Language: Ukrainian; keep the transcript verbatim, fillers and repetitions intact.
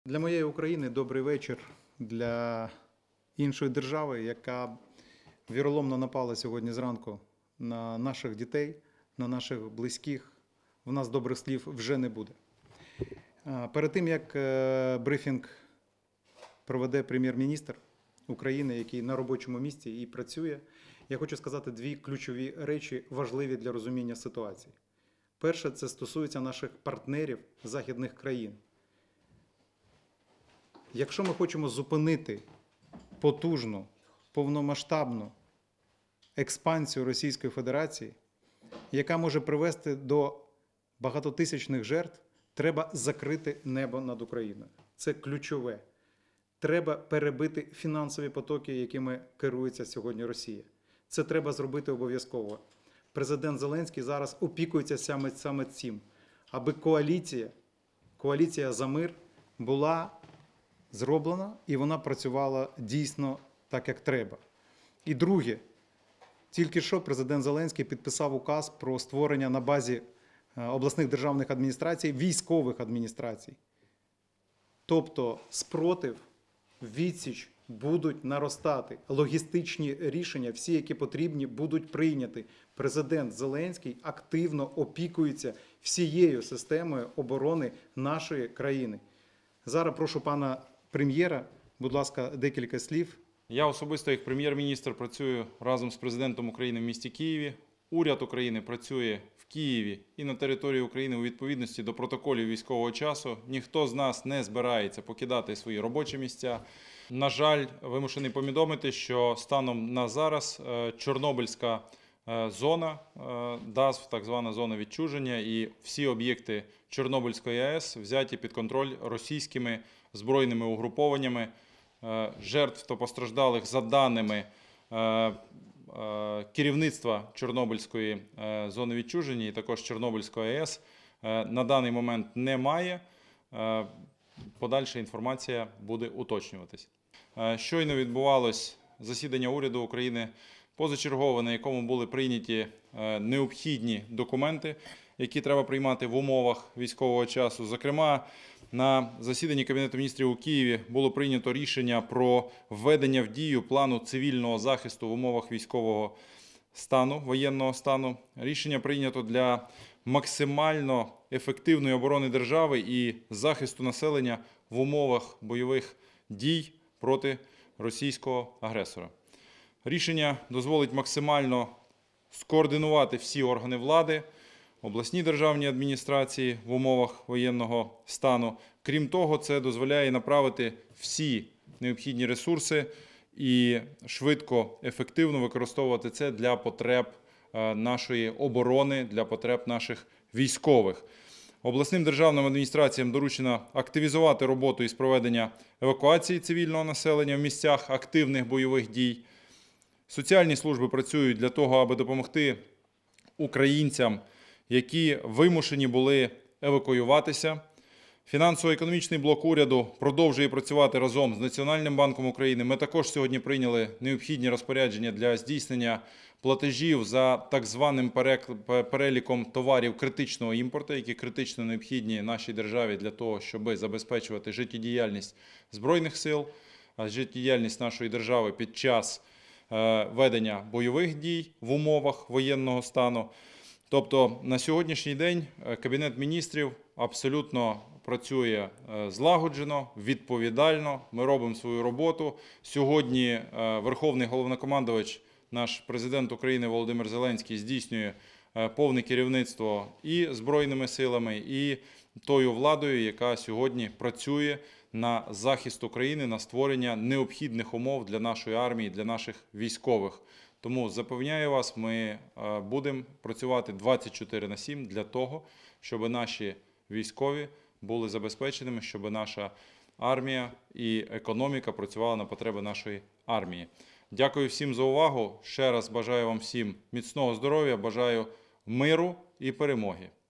Для моєї України добрий вечір, для іншої держави, яка віроломно напала сьогодні зранку на наших дітей, на наших близьких. В нас добрих слів вже не буде. Перед тим, як брифінг проведе прем'єр-міністр України, який на робочому місці і працює, я хочу сказати дві ключові речі, важливі для розуміння ситуації. Перше, це стосується наших партнерів західних країн. Якщо ми хочемо зупинити потужну, повномасштабну експансію Російської Федерації, яка може привести до багатотисячних жертв, треба закрити небо над Україною. Це ключове. Треба перебити фінансові потоки, якими керується сьогодні Росія. Це треба зробити обов'язково. Президент Зеленський зараз опікується саме, саме цим, аби коаліція, коаліція за мир була зроблена і вона працювала дійсно так, як треба. І друге, тільки що президент Зеленський підписав указ про створення на базі обласних державних адміністрацій військових адміністрацій. Тобто спротив, відсіч будуть наростати. Логістичні рішення, всі, які потрібні, будуть прийняті. Президент Зеленський активно опікується всією системою оборони нашої країни. Зараз прошу пана прем'єра, будь ласка, декілька слів. Я особисто як прем'єр-міністр працюю разом з президентом України в місті Києві. Уряд України працює в Києві і на території України у відповідності до протоколів військового часу. Ніхто з нас не збирається покидати свої робочі місця. На жаль, вимушений повідомити, що станом на зараз Чорнобильська зона, ДАЗ, так звана зона відчуження, і всі об'єкти Чорнобильської АЕС взяті під контроль російськими збройними угрупованнями. Жертв та постраждалих, за даними керівництва Чорнобильської зони відчуження і також Чорнобильської АЕС, на даний момент немає. Подальша інформація буде уточнюватись. Щойно відбувалось засідання уряду України позачергове, на якому були прийняті необхідні документи, які треба приймати в умовах військового часу. Зокрема, на засіданні Кабінету міністрів у Києві було прийнято рішення про введення в дію плану цивільного захисту в умовах військового стану, воєнного стану. Рішення прийнято для максимально ефективної оборони держави і захисту населення в умовах бойових дій проти російського агресора. Рішення дозволить максимально скоординувати всі органи влади, обласні державні адміністрації в умовах воєнного стану. Крім того, це дозволяє направити всі необхідні ресурси і швидко, ефективно використовувати це для потреб нашої оборони, для потреб наших військових. Обласним державним адміністраціям доручено активізувати роботу із проведення евакуації цивільного населення в місцях активних бойових дій. Соціальні служби працюють для того, аби допомогти українцям, які вимушені були евакуюватися. Фінансово-економічний блок уряду продовжує працювати разом з Національним банком України. Ми також сьогодні прийняли необхідні розпорядження для здійснення платежів за так званим переліком товарів критичного імпорту, які критично необхідні нашій державі для того, щоб забезпечувати життєдіяльність Збройних сил, життєдіяльність нашої держави під час ведення бойових дій в умовах воєнного стану. Тобто на сьогоднішній день Кабінет міністрів абсолютно працює злагоджено, відповідально. Ми робимо свою роботу. Сьогодні Верховний Головнокомандувач, наш президент України Володимир Зеленський, здійснює повне керівництво і Збройними силами, і тою владою, яка сьогодні працює на захист України, на створення необхідних умов для нашої армії, для наших військових. Тому запевняю вас, ми будемо працювати двадцять чотири на сім для того, щоб наші військові були забезпеченими, щоб наша армія і економіка працювала на потреби нашої армії. Дякую всім за увагу. Ще раз бажаю вам всім міцного здоров'я, бажаю миру і перемоги.